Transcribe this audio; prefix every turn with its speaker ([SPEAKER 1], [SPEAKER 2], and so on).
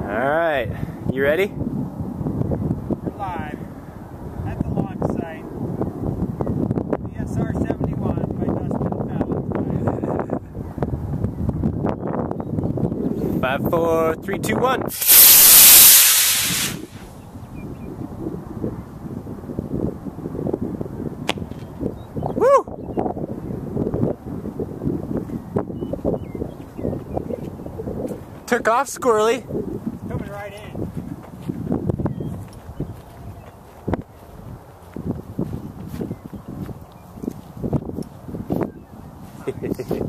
[SPEAKER 1] Alright, you ready?
[SPEAKER 2] We're live at the launch site. The SR-71 by Dustin Valentine.
[SPEAKER 1] 5, 4, 3, 2, 1. Woo! Took off squirrely.
[SPEAKER 2] Coming right in.